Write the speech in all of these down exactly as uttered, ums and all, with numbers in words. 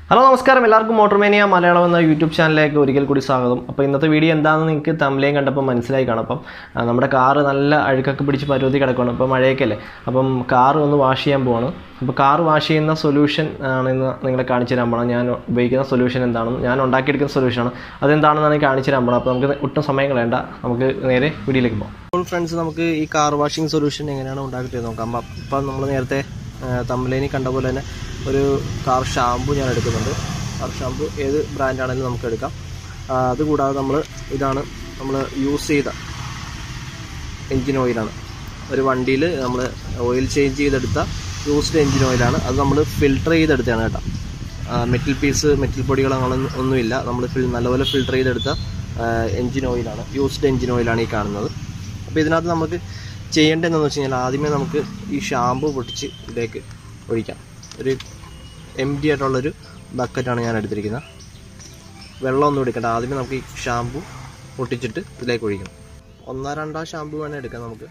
Hello നമസ്കാരം എല്ലാവർക്കും മോട്ടോർമേനിയ മലയാളം എന്ന യൂട്യൂബ് ചാനലിലേക്ക് ഒരിക്കൽ കൂടി സ്വാഗതം. അപ്പോൾ ഇന്നത്തെ വീഡിയോ എന്താണെന്ന് നിങ്ങൾക്ക് തമ്മിലേയും കണ്ടപ്പോൾ മനസ്സിലായി കാണും. അപ്പം നമ്മുടെ കാറ് നല്ല അഴുക്കൊക്കെ പിടിച്ച് പരുവത്തി കിടക്കുകയാണ്. അപ്പോൾ മഴയൊക്കെ അല്ലേ, അപ്പം കാറ് ഒന്ന് വാഷ് ചെയ്യാൻ പോവാണ്. അപ്പോൾ കാറ് വാഷ് ചെയ്യുന്ന സൊല്യൂഷൻ ആണെന്ന് നിങ്ങളെ കാണിച്ചു തരാൻ പോകണം. ഞാൻ ഉപയോഗിക്കുന്ന സൊല്യൂഷൻ എന്താണെന്ന്, ഞാൻ ഉണ്ടാക്കിയെടുക്കുന്ന സൊല്യൂഷനാണ്, അതെന്താണെന്നാണ് കാണിച്ചു തരാൻ പോകണം. അപ്പോൾ നമുക്ക് ഒട്ടും സമയം കളയണ്ട, നമുക്ക് നേരെ വീഡിയോയിലേക്ക് പോകാം. അപ്പോൾ ഫ്രണ്ട്സ്, നമുക്ക് ഈ കാർ വാഷിംഗ് സൊല്യൂഷൻ എങ്ങനെയാണ് ഉണ്ടാക്കിയിട്ട് നോക്കാം. അപ്പം നമ്മൾ നേരത്തെ തമ്മിലേനി കണ്ട പോലെ തന്നെ ഒരു കാർ ഷാമ്പു ഞാൻ എടുക്കുന്നുണ്ട്. കാർ ഷാമ്പു ഏത് ബ്രാൻഡാണെങ്കിലും നമുക്ക് എടുക്കാം. അതുകൂടാതെ നമ്മൾ ഇതാണ് നമ്മൾ യൂസ് ചെയ്ത എൻജിൻ ഓയിലാണ്. ഒരു വണ്ടിയിൽ നമ്മൾ ഓയിൽ ചേഞ്ച് ചെയ്തെടുത്ത യൂസ്ഡ് എൻജിൻ ഓയിലാണ്. അത് നമ്മൾ ഫിൽട്ടർ ചെയ്തെടുത്തതാണ് കേട്ടോ. മെറ്റൽ പീസ് മെറ്റൽ പൊടികൾ അങ്ങനെ ഒന്നുമില്ല. നമ്മൾ നല്ലപോലെ ഫിൽട്ടർ ചെയ്തെടുത്ത എൻജിൻ ഓയിലാണ്, യൂസ്ഡ് എൻജിൻ ഓയിലാണ് ഈ കാണുന്നത്. അപ്പോൾ ഇതിനകത്ത് നമുക്ക് ചെയ്യേണ്ടതെന്ന് വെച്ച് കഴിഞ്ഞാൽ ആദ്യമേ നമുക്ക് ഈ ഷാമ്പു പൊട്ടിച്ച് ഇതിലേക്ക് ഒഴിക്കാം. ഒരു എം ടി ആയിട്ടുള്ളൊരു ബക്കറ്റാണ് ഞാൻ എടുത്തിരിക്കുന്നത്. വെള്ളമൊന്നും എടുക്കണ്ട, ആദ്യമേ നമുക്ക് ഈ ഷാമ്പു പൊട്ടിച്ചിട്ട് ഇതിലേക്ക് ഒഴിക്കണം. ഒന്നോ രണ്ടോ ഷാമ്പു വേണേൽ എടുക്കാം നമുക്ക്.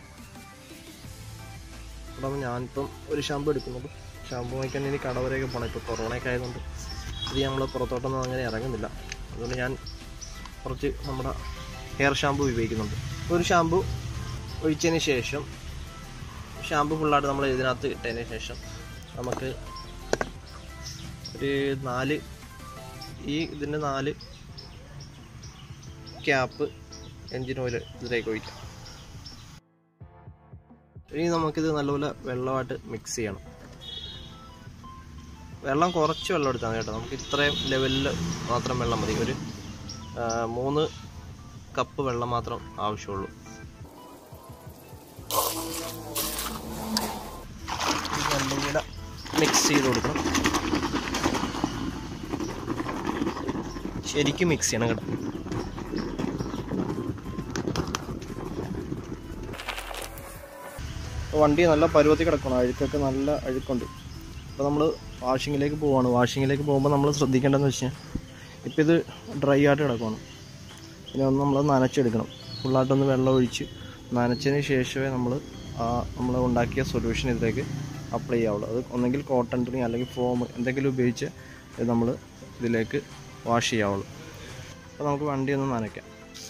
അപ്പം ഞാനിപ്പം ഒരു ഷാമ്പു എടുക്കുന്നുണ്ട്. ഷാമ്പു വാങ്ങിക്കാൻ ഇനി കടവരെയൊക്കെ പോകണം. ഇപ്പോൾ കൊറോണയൊക്കെ ആയതുകൊണ്ട് ഇത് നമ്മൾ പുറത്തോട്ടൊന്നും അങ്ങനെ ഇറങ്ങുന്നില്ല. അതുകൊണ്ട് ഞാൻ കുറച്ച് നമ്മുടെ ഹെയർ ഷാമ്പു ഉപയോഗിക്കുന്നുണ്ട്. ഒരു ഷാമ്പു ഒഴിച്ചതിന് ശേഷം ഷാമ്പു ഫുള്ളായിട്ട് നമ്മൾ ഇതിനകത്ത് ഇട്ടതിന് ശേഷം നമുക്ക് ഒരു നാല് ഈ ഇതിൻ്റെ നാല് ക്യാപ്പ് എൻജിൻ ഓയിൽ ഇതിലേക്ക് ഒഴിക്കാം. ഇനി നമുക്കിത് നല്ലപോലെ വെള്ളമായിട്ട് മിക്സ് ചെയ്യണം. വെള്ളം കുറച്ച് വെള്ളം എടുത്താൽ കേട്ടോ. നമുക്ക് ഇത്രയും ലെവലിൽ മാത്രം വെള്ളം മതി. ഒരു മൂന്ന് കപ്പ് വെള്ളം മാത്രം ആവശ്യമുള്ളൂ. നല്ലപോലെ മിക്സ് ചെയ്ത് കൊടുക്കണം. ശരിക്കും മിക്സ് ചെയ്യണം കേട്ടോ. വണ്ടി നല്ല പരുവത്തിൽ കിടക്കണം, അഴുക്കൊക്കെ നല്ല അഴുക്കുണ്ട്. അപ്പോൾ നമ്മൾ വാഷിങ്ങിലേക്ക് പോവുകയാണ്. വാഷിങ്ങിലേക്ക് പോകുമ്പോൾ നമ്മൾ ശ്രദ്ധിക്കേണ്ടതെന്ന് വെച്ചാൽ ഇപ്പോൾ ഇത് ഡ്രൈ ആയിട്ട് കിടക്കുകയാണ്. പിന്നെ ഒന്ന് നമ്മൾ നനച്ചെടുക്കണം. ഫുള്ളായിട്ടൊന്ന് വെള്ളം ഒഴിച്ച് നനച്ചതിന് ശേഷമേ നമ്മൾ ആ നമ്മൾ ഉണ്ടാക്കിയ സൊല്യൂഷൻ ഇതിലേക്ക് അപ്ലൈ ചെയ്യാവുള്ളൂ. അത് ഒന്നെങ്കിൽ കോട്ടൺ തുണി അല്ലെങ്കിൽ ഫോം എന്തെങ്കിലും ഉപയോഗിച്ച് ഇത് നമ്മൾ ഇതിലേക്ക് വാഷ് ചെയ്യാവുള്ളൂ. അപ്പോൾ നമുക്ക് വണ്ടി ഒന്ന് നനയ്ക്കാം.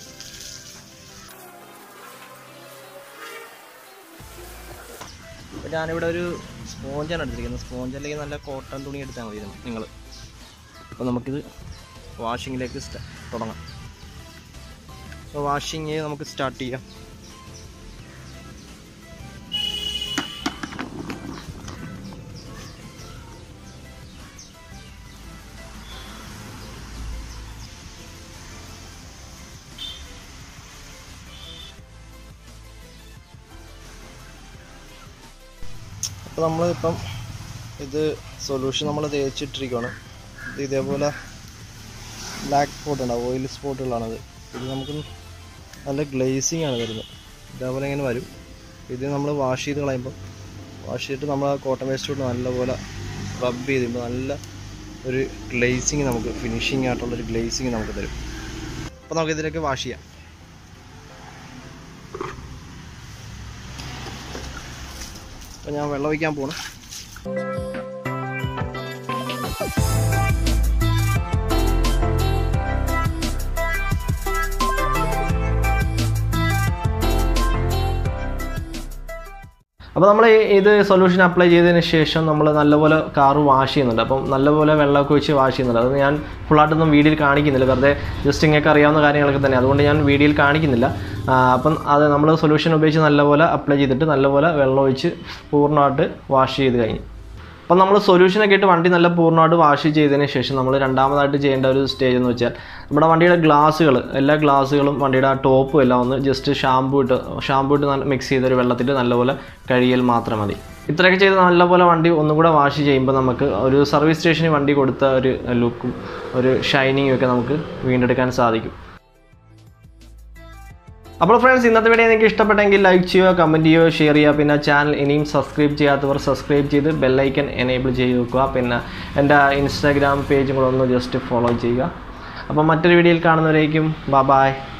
അപ്പോൾ ഞാനിവിടെ ഒരു സ്പോഞ്ചാണ് എടുത്തിരിക്കുന്നത്. സ്പോഞ്ച് അല്ലെങ്കിൽ നല്ല കോട്ടൺ തുണി എടുത്താൽ മതി നിങ്ങൾ. അപ്പോൾ നമുക്കിത് വാഷിങ്ങിലേക്ക് തുടങ്ങാം. അപ്പോൾ വാഷിങ് നമുക്ക് സ്റ്റാർട്ട് ചെയ്യാം. അപ്പോൾ നമ്മളിപ്പം ഇത് സൊല്യൂഷൻ നമ്മൾ തേച്ചിട്ടിരിക്കുകയാണ്. ഇത് ഇതേപോലെ ബ്ലാക്ക് സ്പോട്ട് ഉണ്ടാവും, ഓയിൽ സ്പോട്ടുകളാണത്. ഇത് നമുക്ക് നല്ല ഗ്ലേസിങ് ആണ് വരുന്നത്. ഇതേപോലെ ഇങ്ങനെ വരും. ഇത് നമ്മൾ വാഷ് ചെയ്ത് കളയുമ്പോൾ വാഷ് ചെയ്തിട്ട് നമ്മൾ ആ കോട്ടൺ വേസ്റ്റ് കൊണ്ട് നല്ലപോലെ റബ്ബ് ചെയ്ത് കഴിയുമ്പോൾ നല്ല ഒരു ഗ്ലേസിങ് നമുക്ക് ഫിനിഷിങ് ആയിട്ടുള്ളൊരു ഗ്ലേസിങ് നമുക്ക് തരും. അപ്പോൾ നമുക്ക് ഇതിലേക്ക് വാഷ് ചെയ്യാം. അപ്പോൾ ഞാൻ വെള്ളം ഒഴിക്കാൻ പോകണം. അപ്പോൾ നമ്മൾ ഇത് സൊല്യൂഷൻ അപ്ലൈ ചെയ്തതിന് ശേഷം നമ്മൾ നല്ലപോലെ കാറ് വാഷ് ചെയ്യുന്നുണ്ട്. അപ്പം നല്ലപോലെ വെള്ളമൊക്കെ ഒഴിച്ച് വാഷ് ചെയ്യുന്നുണ്ട്. അത് ഞാൻ ഫുള്ളായിട്ടൊന്നും വീഡിയോയിൽ കാണിക്കുന്നില്ല, വെറുതെ ജസ്റ്റ് ഇങ്ങനെ അറിയാവുന്ന കാര്യങ്ങളൊക്കെ തന്നെ, അതുകൊണ്ട് ഞാൻ വീഡിയോയിൽ കാണിക്കുന്നില്ല. അപ്പം അത് നമ്മൾ സൊല്യൂഷൻ ഉപയോഗിച്ച് നല്ലപോലെ അപ്ലൈ ചെയ്തിട്ട് നല്ലപോലെ വെള്ളം ഒഴിച്ച് പൂർണ്ണമായിട്ട് വാഷ് ചെയ്ത് കഴിഞ്ഞു. അപ്പം നമ്മൾ സൊല്യൂഷനൊക്കെ ഇട്ട് വണ്ടി നല്ല പൂർണ്ണമായിട്ട് വാഷ് ചെയ്തതിന് ശേഷം നമ്മൾ രണ്ടാമതായിട്ട് ചെയ്യേണ്ട ഒരു സ്റ്റേജ് എന്ന് വെച്ചാൽ നമ്മുടെ വണ്ടിയുടെ ഗ്ലാസ്സുകൾ എല്ലാ ഗ്ലാസ്സുകളും വണ്ടിയുടെ ആ ടോപ്പും എല്ലാം ഒന്ന് ജസ്റ്റ് ഷാമ്പൂ ഇട്ട് ഷാമ്പൂ ഇട്ട് മിക്സ് ചെയ്തൊരു വെള്ളത്തിട്ട് നല്ലപോലെ കഴുകിയാൽ മാത്രം മതി. ഇത്രയൊക്കെ ചെയ്ത് നല്ലപോലെ വണ്ടി ഒന്നും കൂടെ വാഷ് ചെയ്യുമ്പോൾ നമുക്ക് ഒരു സർവീസ് സ്റ്റേഷനിൽ വണ്ടി കൊടുത്ത ഒരു ലുക്കും ഒരു ഷൈനിങ്ങും ഒക്കെ നമുക്ക് വീണ്ടെടുക്കാൻ സാധിക്കും. അപ്പോൾ ഫ്രണ്ട്സ്, ഇന്നത്തെ വീഡിയോ നിങ്ങൾക്ക് ഇഷ്ടപ്പെട്ടെങ്കിൽ ലൈക്ക് ചെയ്യുക, കമൻറ്റ് ചെയ്യുക, ഷെയർ ചെയ്യുക. പിന്നെ ചാനൽ ഇനിയും സബ്സ്ക്രൈബ് ചെയ്യാത്തവർ സബ്സ്ക്രൈബ് ചെയ്ത് ബെല്ലൈക്കൻ എനേബിൾ ചെയ്ത് വെക്കുക. പിന്നെ എൻ്റെ ഇൻസ്റ്റാഗ്രാം പേജും കൂടെ ഒന്ന് ജസ്റ്റ് ഫോളോ ചെയ്യുക. അപ്പോൾ മറ്റൊരു വീഡിയോയിൽ കാണുന്നവരേക്കും ബൈ ബൈ.